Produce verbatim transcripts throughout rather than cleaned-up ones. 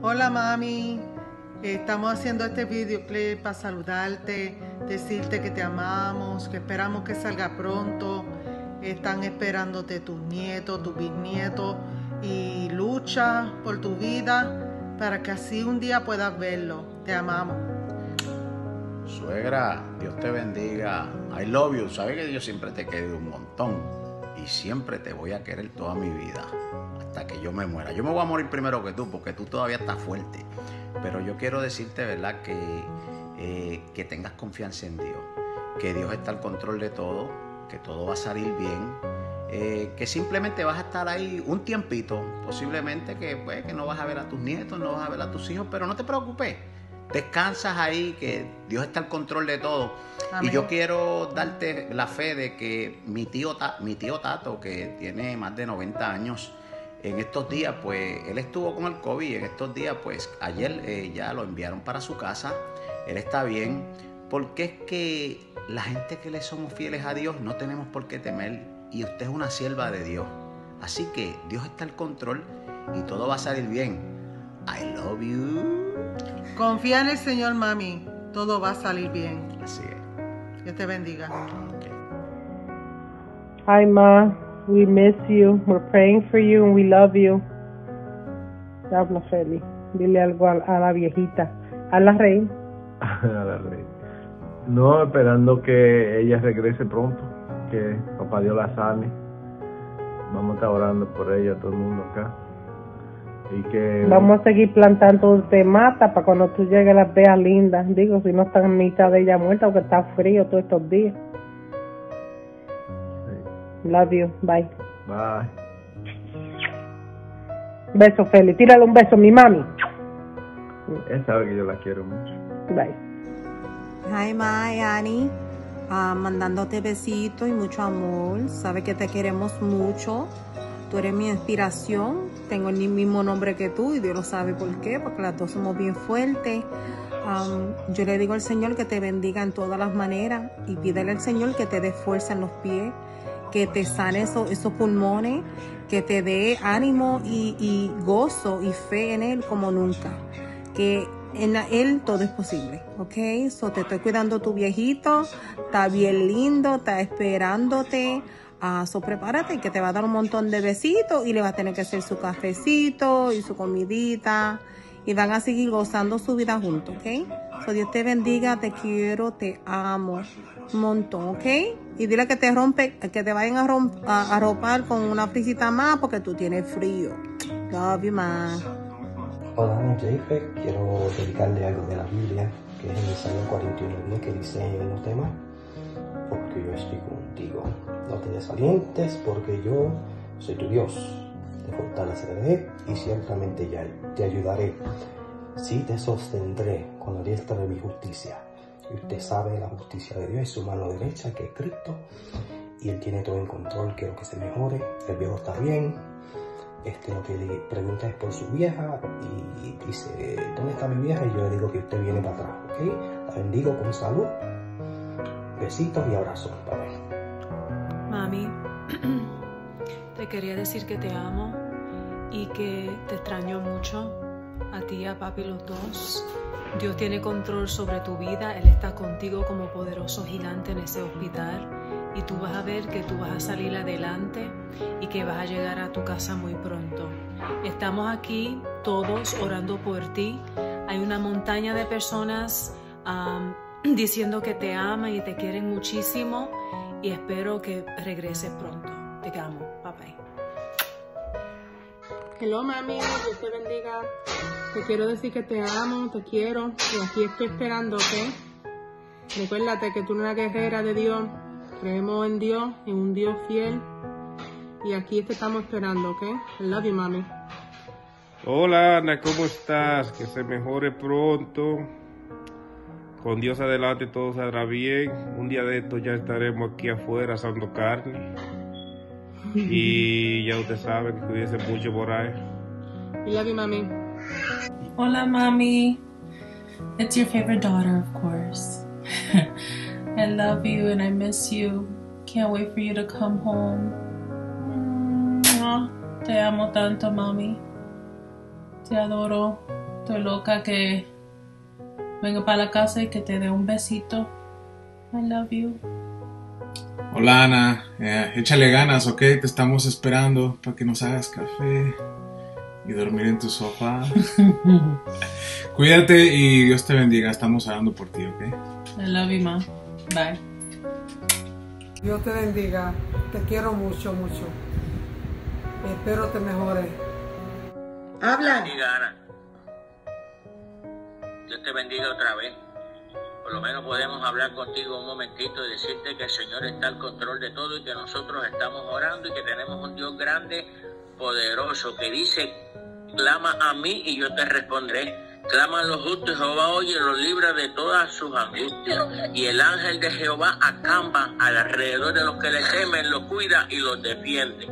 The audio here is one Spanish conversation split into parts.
Hola mami, estamos haciendo este videoclip para saludarte, decirte que te amamos, que esperamos que salga pronto. Están esperándote tus nietos, tus bisnietos y lucha por tu vida para que así un día puedas verlo. Te amamos. Suegra, Dios te bendiga. I love you. Sabes que yo siempre te he querido un montón y siempre te voy a querer toda mi vida hasta que yo me muera. Yo me voy a morir primero que tú porque tú todavía estás fuerte. Pero yo quiero decirte, ¿verdad? Que, eh, que tengas confianza en Dios, que Dios está al control de todo, que todo va a salir bien, eh, que simplemente vas a estar ahí un tiempito, posiblemente que, pues, que no vas a ver a tus nietos, no vas a ver a tus hijos, pero no te preocupes. Descansas ahí, que Dios está al control de todo. Amén. Y yo quiero darte la fe de que mi tío, mi tío Tato, que tiene más de noventa años, en estos días, pues, él estuvo con el COVID. En estos días, pues, ayer eh, ya lo enviaron para su casa. Él está bien, porque es que la gente que le somos fieles a Dios no tenemos por qué temer. Y usted es una sierva de Dios. Así que Dios está al control y todo va a salir bien. I love you. Confía en el Señor, mami. Todo va a salir bien. Así es. Dios te bendiga. Okay. Hi, Ma. We miss you. We're praying for you and we love you. Habla, Feli. Dile algo a, a la viejita. A la reina. A la reina. No, esperando que ella regrese pronto. Que papá Dios la sane. Vamos a estar orando por ella, todo el mundo acá. Y que vamos a seguir plantando de mata para cuando tú llegues las veas lindas. Digo, si no están en mitad de ella muerta, porque está frío todos estos días. Sí. Love you. Bye. Bye. Beso, Feli. Tírale un beso a mi mami. Él sabe que yo la quiero mucho. Bye. Hi, Ma y Annie. Uh, mandándote besitos y mucho amor. Sabe que te queremos mucho. Tú eres mi inspiración. Tengo el mismo nombre que tú y Dios lo sabe por qué, porque las dos somos bien fuertes. Um, yo le digo al Señor que te bendiga en todas las maneras y pídele al Señor que te dé fuerza en los pies, que te sane esos, esos pulmones, que te dé ánimo y, y gozo y fe en Él como nunca. Que en Él todo es posible, ¿ok? So te estoy cuidando tu viejito, está bien lindo, está esperándote. Uh, so prepárate que te va a dar un montón de besitos y le va a tener que hacer su cafecito y su comidita y van a seguir gozando su vida juntos, ¿ok? So Dios te bendiga, te quiero, te amo un montón, ¿ok? Y dile que te rompe, que te vayan a, romp, a, a ropar con una frisita más porque tú tienes frío. Love you, man. Hola, mi Jayfe, quiero dedicarle algo de la Biblia, que es en el Salmo cuarenta y uno diez, que dice en los temas: porque yo estoy contigo. No te desalientes, porque yo soy tu Dios. Te fortaleceré y ciertamente ya te ayudaré. Sí te sostendré con la diestra de mi justicia. Y usted sabe la justicia de Dios es su mano derecha, que es Cristo. Y Él tiene todo en control. Quiero que se mejore. El viejo está bien. Este, lo que le pregunta es por su vieja. Y dice, ¿dónde está mi vieja? Y yo le digo que usted viene para atrás, ¿ok? La bendigo con salud. Besitos y abrazos. Bye. Mami, te quería decir que te amo y que te extraño mucho, a ti y a papi los dos. Dios tiene control sobre tu vida, Él está contigo como poderoso gigante en ese hospital y tú vas a ver que tú vas a salir adelante y que vas a llegar a tu casa muy pronto. Estamos aquí todos orando por ti. Hay una montaña de personas um, diciendo que te aman y te quieren muchísimo. Y espero que regreses pronto. Te amo. Bye bye. Hello, mami. Dios te bendiga. Te quiero decir que te amo, te quiero. Y aquí estoy esperándote. Recuérdate que tú eres una guerrera de Dios. Creemos en Dios, en un Dios fiel. Y aquí te estamos esperando, ¿ok? I love you, mami. Hola, Ana. ¿Cómo estás? Que se mejore pronto. Con Dios adelante todo saldrá bien. Un día de esto ya estaremos aquí afuera asando carne. Y ya usted sabe que cuídese mucho por ahí. I love you, mami. Hola, mami. It's your favorite daughter, of course. I love you and I miss you. Can't wait for you to come home. Te amo tanto, mami. Te adoro. Estoy loca que venga para la casa y que te dé un besito. I love you. Hola Ana, eh, échale ganas, ok, te estamos esperando para que nos hagas café y dormir en tu sofá. Cuídate y Dios te bendiga, estamos orando por ti, ok. I love you, ma. Bye. Dios te bendiga, te quiero mucho, mucho. Espero te mejores. Habla. Bendiga, Ana. Dios te bendiga otra vez. Por lo menos podemos hablar contigo un momentito y decirte que el Señor está al control de todo y que nosotros estamos orando y que tenemos un Dios grande, poderoso, que dice, clama a mí y yo te responderé. Clama a los justos y Jehová oye y los libra de todas sus angustias. Y el ángel de Jehová acampa alrededor de los que le temen, los cuida y los defiende.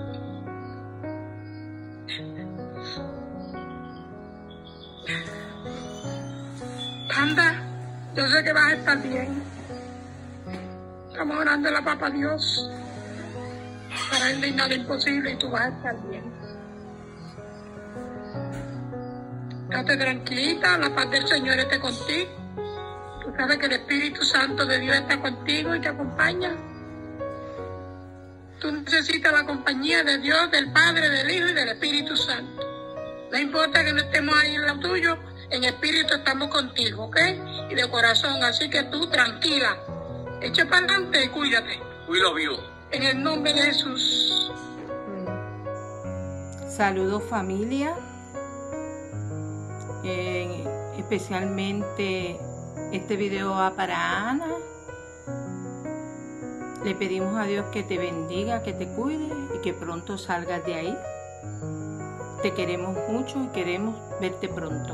Anda, yo sé que vas a estar bien. Estamos orando a la Papa Dios. Para él no hay nada imposible y tú vas a estar bien. Estate tranquilita, la paz del Señor esté contigo. Tú sabes que el Espíritu Santo de Dios está contigo y te acompaña. Tú necesitas la compañía de Dios, del Padre, del Hijo y del Espíritu Santo. No importa que no estemos ahí en lo tuyo, en espíritu estamos contigo, ¿ok? Y de corazón, así que tú tranquila. Echa para adelante y cuídate. Cuídalo vivo. En el nombre de Jesús. Saludos familia. Eh, especialmente este video va para Ana. Le pedimos a Dios que te bendiga, que te cuide y que pronto salgas de ahí. Te queremos mucho y queremos verte pronto.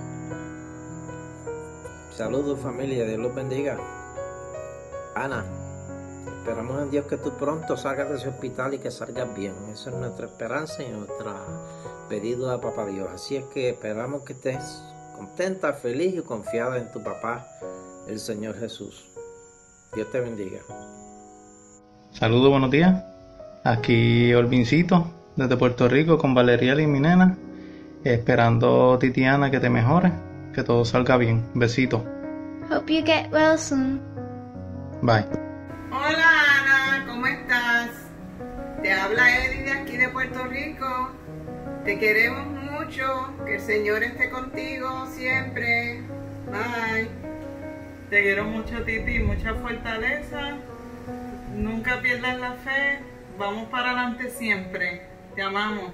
Saludos familia, Dios los bendiga. Ana, esperamos en Dios que tú pronto salgas de ese hospital y que salgas bien. Esa es nuestra esperanza y nuestro pedido a Papá Dios. Así es que esperamos que estés contenta, feliz y confiada en tu papá, el Señor Jesús. Dios te bendiga. Saludos, buenos días. Aquí Olvincito, desde Puerto Rico, con Valeria y mi nena. Esperando, Titiana, que te mejores, que todo salga bien. Besito. Hope you get well soon. Bye. Hola Ana, ¿cómo estás? Te habla Eddie de aquí de Puerto Rico. Te queremos mucho, que el Señor esté contigo siempre. Bye. Te quiero mucho, Titi, mucha fortaleza. Nunca pierdas la fe. Vamos para adelante siempre. Te amamos.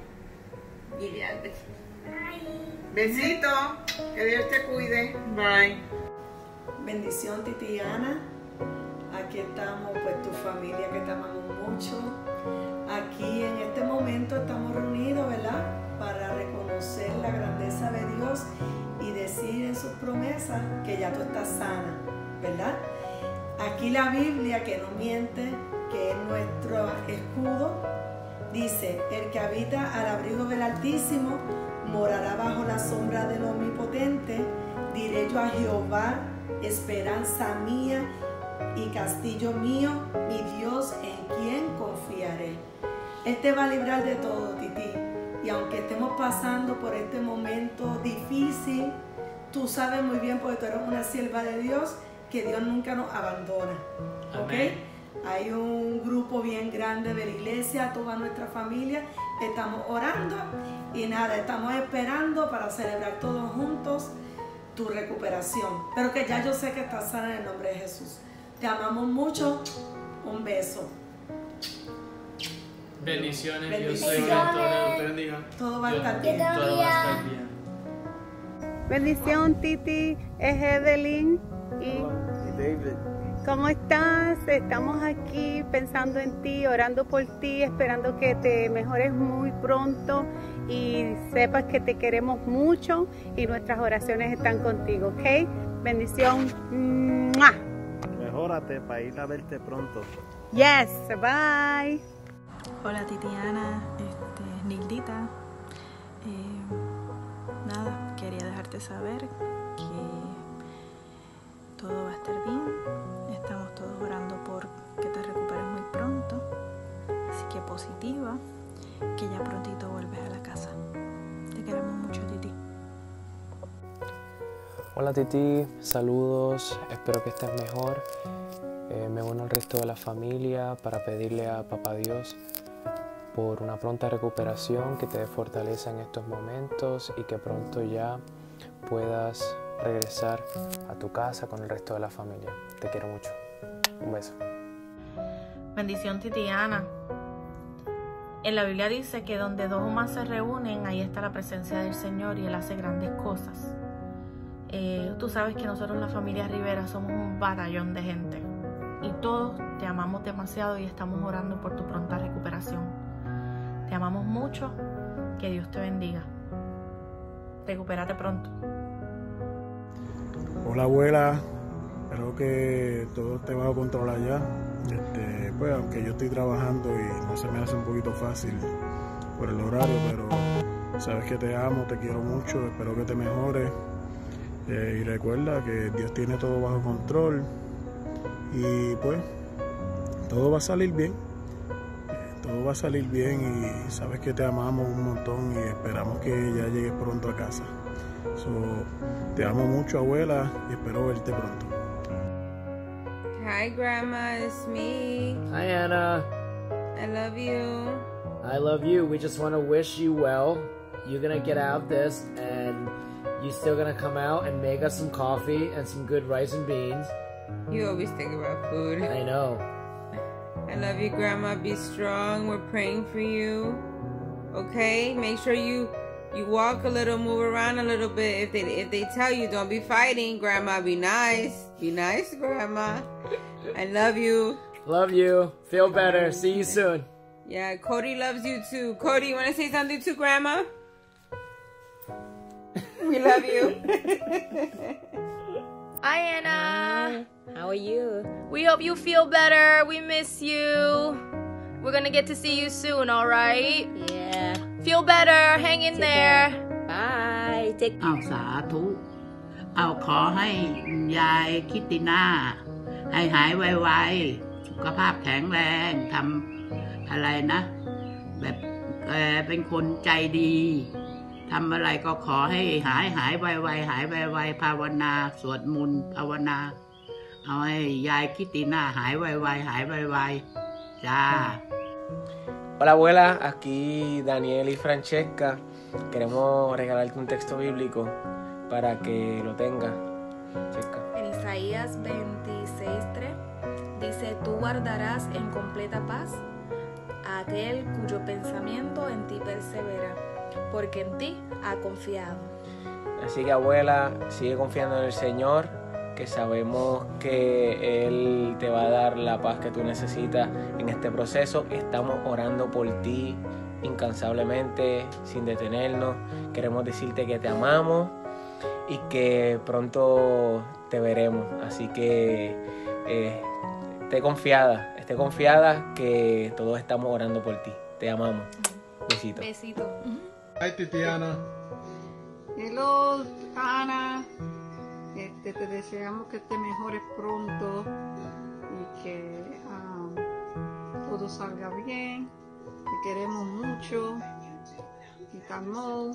Besito. Que Dios te cuide. Bye. Bendición, Titiana. Aquí estamos, pues tu familia que te amamos mucho. Aquí en este momento estamos reunidos, ¿verdad? Para reconocer la grandeza de Dios y decir en sus promesas que ya tú estás sana, ¿verdad? Aquí la Biblia, que no miente, que es nuestro escudo, dice, el que habita al abrigo del Altísimo morará bajo la sombra del Omnipotente. Diré yo a Jehová, esperanza mía y castillo mío, mi Dios en quien confiaré. Él te va a librar de todo, Titi. Y aunque estemos pasando por este momento difícil, tú sabes muy bien, porque tú eres una sierva de Dios, que Dios nunca nos abandona. ¿Ok? Hay un grupo bien grande de la iglesia, toda nuestra familia, estamos orando y nada, estamos esperando para celebrar todos juntos tu recuperación. Pero que ya yo sé que estás sana en el nombre de Jesús. Te amamos mucho. Un beso. Bendiciones. Bendiciones. Dios te bendiga. Todo va a estar Dios- bien. Todo va a estar bien. Bendición, Titi, es Evelyn. Y David. ¿cómo estás? Estamos aquí pensando en ti, orando por ti, esperando que te mejores muy pronto y sepas que te queremos mucho y nuestras oraciones están contigo, ¿ok? Bendición. ¡Mua! Mejórate para ir a verte pronto. Yes, bye. Hola Titiana, este, Nildita. Eh, nada, quería dejarte saber que todo va a estar bien. Estamos todos orando por que te recuperes muy pronto. Así que positiva, que ya prontito vuelves a la casa. Te Te queremos mucho, Titi. Hola Titi, saludos, espero que estés mejor. Eh, me uno al resto de la familia para pedirle a Papá Dios por una pronta recuperación, que te dé fortaleza en estos momentos y que pronto ya puedas regresar a tu casa con el resto de la familia. Te quiero mucho. Un beso. Bendición, Titiana. En la Biblia dice que donde dos o más se reúnen, ahí está la presencia del Señor y Él hace grandes cosas. Eh, tú sabes que nosotros, la familia Rivera, somos un batallón de gente y todos te amamos demasiado y estamos orando por tu pronta recuperación. Te amamos mucho, que Dios te bendiga. Recupérate pronto. Hola abuela, espero que todo esté bajo control allá. Este, pues aunque yo estoy trabajando y no se me hace un poquito fácil por el horario, pero sabes que te amo, te quiero mucho, espero que te mejores. Eh, y recuerda que Dios tiene todo bajo control y pues todo va a salir bien, todo va a salir bien y sabes que te amamos un montón y esperamos que ya llegues pronto a casa. So, te amo mucho abuela y espero verte pronto. Hi Grandma, it's me. Hi Anna. I love you. I love you. We just want to wish you well. You're gonna get out of this and you're still gonna come out and make us some coffee and some good rice and beans. You always think about food. I know. I love you, Grandma. Be strong. We're praying for you. Okay? Make sure you you walk a little, move around a little bit. If they if they tell you don't be fighting, Grandma, be nice. Be nice, Grandma. I love you. Love you. Feel better. See you soon. Yeah, Cody loves you too. Cody, you want to say something to Grandma? We love you. Hi, Anna. How are you? We hope you feel better. We miss you. We're gonna get to see you soon, all right? Yeah. Feel better. Hang in there. Bye. Take เอาสาธุเอาขอให้ยายคิตติน่าให้หายไวๆสุขภาพแข็งแรงทำอะไรนะแบบแกเป็นคนใจดีทำอะไรก็ขอให้หายหายไวๆหายไวๆภาวนาสวดมนต์ภาวนาเอาให้ยายคิตติน่าหายไวๆหายไวๆจ้า Hola abuela, aquí Daniel y Francesca. Queremos regalarte un texto bíblico para que lo tengas. Francesca. En Isaías veintiséis tres dice: tú guardarás en completa paz a aquel cuyo pensamiento en ti persevera, porque en ti ha confiado. Así que abuela, sigue confiando en el Señor, que sabemos que Él te va a dar la paz que tú necesitas en este proceso. Estamos orando por ti incansablemente, sin detenernos. Queremos decirte que te amamos y que pronto te veremos. Así que eh, esté confiada, esté confiada que todos estamos orando por ti. Te amamos. Besito. Besito. Hi Titiana. Hello, Ana. Este, te deseamos que te mejores pronto y que um, todo salga bien. Te queremos mucho. Y te amo.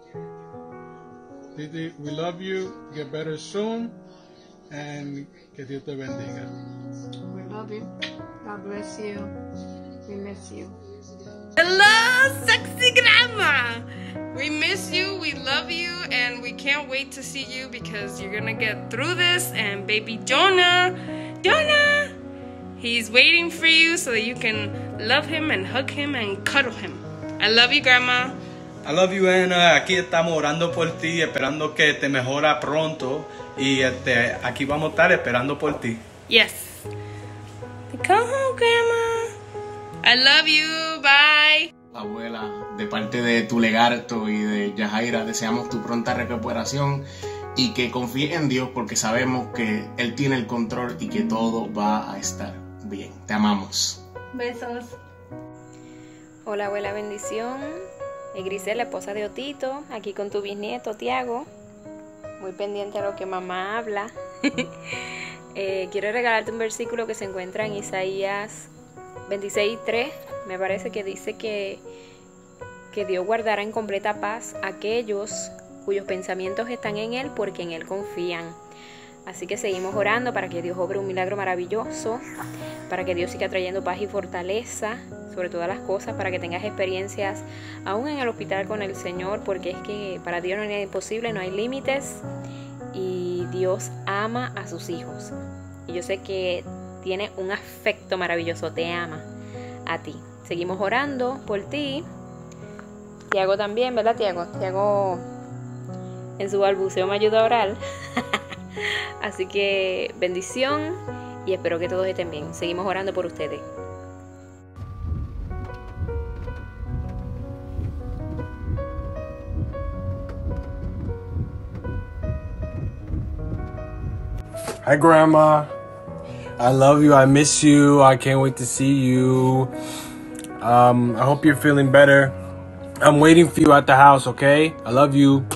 Titi, we love you. Get better soon. And que Dios te bendiga. We love you. God bless you. We miss you. Hello, sexy grandma! We miss you, we love you, and we can't wait to see you because you're gonna get through this. And baby Jonah, Jonah, he's waiting for you so that you can love him and hug him and cuddle him. I love you, grandma. I love you, Anna. Aquí estamos orando por ti, esperando que te mejora pronto. Y este, aquí vamos a estar esperando por ti. Yes. Come home, grandma. I love you. Bye. Abuela, de parte de tu Legarto y de Yajaira, deseamos tu pronta recuperación y que confíes en Dios porque sabemos que Él tiene el control y que todo va a estar bien. Te amamos. Besos. Hola abuela, bendición. Es Grisel, la esposa de Otito, aquí con tu bisnieto Tiago, muy pendiente a lo que mamá habla. eh, quiero regalarte un versículo que se encuentra en Isaías veintiséis tres, me parece que dice que, que Dios guardará en completa paz a aquellos cuyos pensamientos están en Él porque en Él confían. Así que seguimos orando para que Dios obre un milagro maravilloso, para que Dios siga trayendo paz y fortaleza sobre todas las cosas, para que tengas experiencias aún en el hospital con el Señor, porque es que para Dios no hay nada imposible, no hay límites, y Dios ama a sus hijos. Y yo sé que tiene un afecto maravilloso, te ama a ti. Seguimos orando por ti. Tiago también, ¿verdad, Tiago? Tiago en su balbuceo me ayuda a orar. Así que bendición y espero que todos estén bien. Seguimos orando por ustedes. Hi, Grandma. I love you. I miss you. I can't wait to see you. Um, I hope you're feeling better. I'm waiting for you at the house, okay? I love you.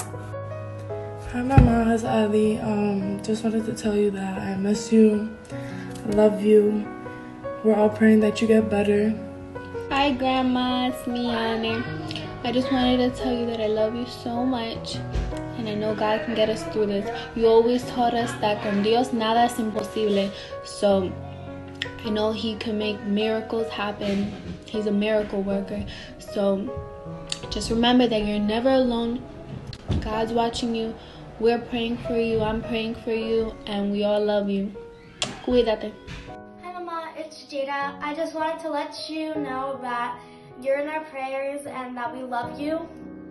Hi, Mama. It's Ali. Um, just wanted to tell you that I miss you. I love you. We're all praying that you get better. Hi, Grandma. It's me, Annie. I just wanted to tell you that I love you so much. And I know God can get us through this. You always taught us that con Dios nada es imposible. So I know He can make miracles happen. He's a miracle worker. So just remember that you're never alone. God's watching you. We're praying for you. I'm praying for you. And we all love you. Cuídate. Hi, Mama. It's Jada. I just wanted to let you know that you're in our prayers and that we love you.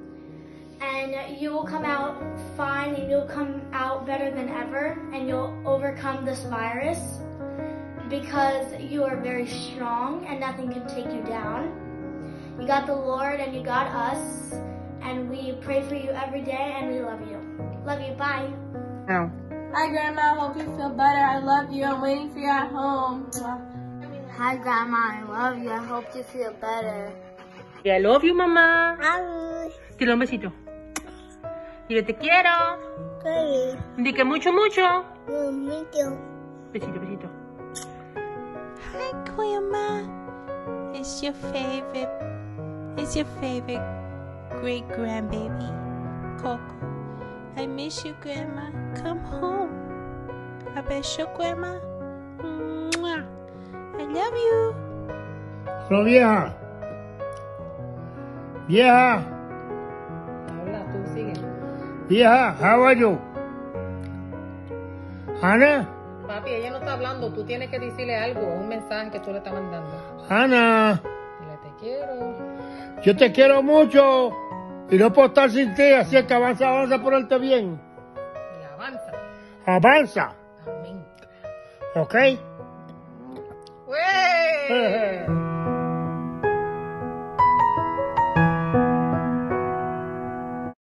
And you will come out fine and you'll come out better than ever and you'll overcome this virus because you are very strong and nothing can take you down. You got the Lord and you got us and we pray for you every day and we love you. Love you. Bye. No. Hi, Grandma. Hope you feel better. I love you. I'm waiting for you at home. Hi, Grandma. I love you. I hope you feel better. I love you, mamá. Hi. Dile un besito. Dile te quiero. Sí. Dile que mucho, mucho. Mucho. Besito, besito. Hi, Grandma. It's your favorite. It's your favorite great grandbaby, Coco. I miss you, Grandma. Come home. I miss you, Grandma. Mwah. I love you. So, vieja. Vieja. Habla, tú sigue. Vieja, how are you? Ana. Papi, ella no está hablando. Tú tienes que decirle algo, un mensaje que tú le estás mandando. Ana. Dile te quiero. Yo te quiero mucho. Y no puedo estar sin ti, así es que avanza, avanza por ponerte bien. Y avanza. Avanza. Amén. ¿Ok? ¡Wey!